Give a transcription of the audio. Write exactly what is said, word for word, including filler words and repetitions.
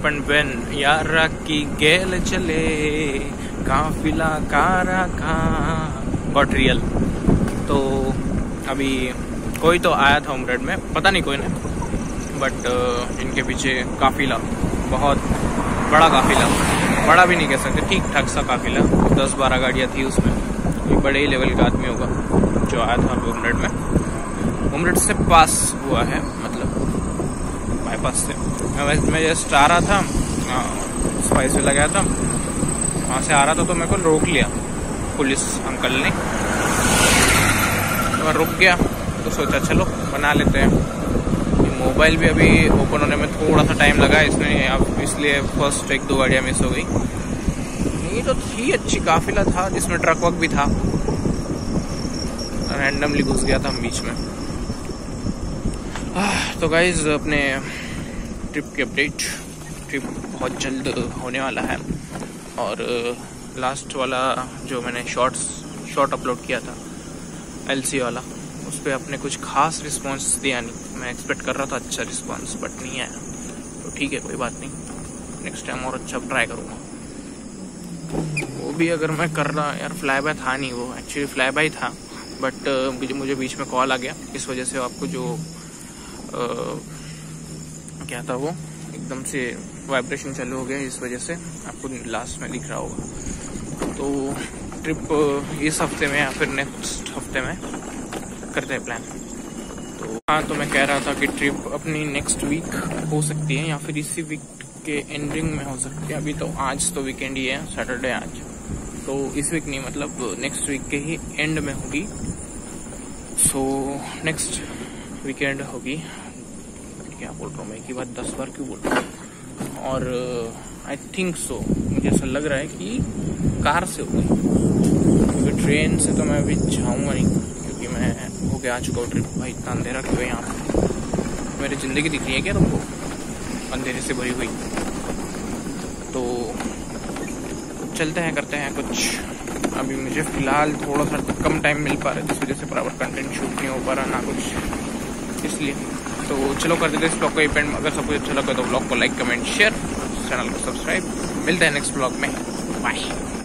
And when यारा की गेल चले काफिला कारा का गॉट रियल। तो अभी कोई तो आया था उमरेड में, पता नहीं कोई नहीं, बट इनके पीछे काफिला, बहुत बड़ा काफिला, बड़ा भी नहीं कह सकते, ठीक ठाक सा काफिला, दस बारह गाड़ियाँ थी उसमें। कोई बड़े ही लेवल का आदमी होगा जो आया था अभी उमरेड में। उमरेड से पास हुआ है, मतलब बाईपास से। मैं मैं जस्ट आ रहा था, स्पाइस में लगाया था, वहाँ से आ रहा था तो मेरे को रोक लिया पुलिस अंकल ने। तो मैं रुक गया तो सोचा चलो बना लेते हैं। मोबाइल भी अभी ओपन होने में थोड़ा सा टाइम लगा इसने, अब इसलिए फर्स्ट एक दो गाड़ियाँ मिस हो गई। ये तो थी अच्छी काफिला था जिसमें ट्रक वर्क भी था, रैंडमली घुस गया था हम बीच में। तो गाइज अपने ट्रिप की अपडेट, ट्रिप बहुत जल्द होने वाला है। और लास्ट वाला जो मैंने शॉर्ट्स शॉर्ट अपलोड किया था एलसी वाला, उस पर अपने कुछ खास रिस्पांस दिया नहीं। मैं एक्सपेक्ट कर रहा था अच्छा रिस्पांस, बट नहीं आया। तो ठीक है, कोई बात नहीं, नेक्स्ट टाइम और अच्छा ट्राई करूँगा। वो भी अगर मैं कर रहा, यार फ्लाई बाय था नहीं, वो एक्चुअली फ्लाई बाय था, बट uh, मुझे बीच में कॉल आ गया, इस वजह से आपको जो uh, क्या था वो एकदम से वाइब्रेशन चालू हो गया, इस वजह से आपको लास्ट में दिख रहा होगा। तो ट्रिप uh, इस हफ्ते में या फिर नेक्स्ट हफ्ते में करते हैं प्लान। तो हाँ, तो मैं कह रहा था कि ट्रिप अपनी नेक्स्ट वीक हो सकती है या फिर इसी वीक के एंडिंग में हो सकती है। अभी तो आज तो वीकेंड ही है, सैटरडे आज, तो इस वीक नहीं, मतलब नेक्स्ट वीक के ही एंड में होगी। सो नेक्स्ट वीकेंड होगी। क्या बोल रहा हूँ मैं, एक ही बात दस बार क्यों बोल रहा हूँ। और आई थिंक सो, मुझे ऐसा लग रहा है कि कार से होगी, क्योंकि ट्रेन से तो मैं अभी जाऊँगा नहीं, क्योंकि मैं होके आ चुका हूँ ट्रिप। भाई इतना अंधेरा क्यों है यहाँ पे? मेरी ज़िंदगी दिख रही है क्या तुमको अंधेरे से भरी हुई? तो चलते हैं, करते हैं कुछ। अभी मुझे फ़िलहाल थोड़ा सा कम टाइम मिल पा रहा है, जिस वजह से बराबर कंटेंट शूट नहीं हो पा रहा ना कुछ, इसलिए। तो चलो कर देते इस ब्लॉग को इवेंट। अगर सब कुछ अच्छा लगा तो ब्लॉग को लाइक कमेंट शेयर, चैनल को सब्सक्राइब। मिलते हैं नेक्स्ट ब्लॉग में, बाय।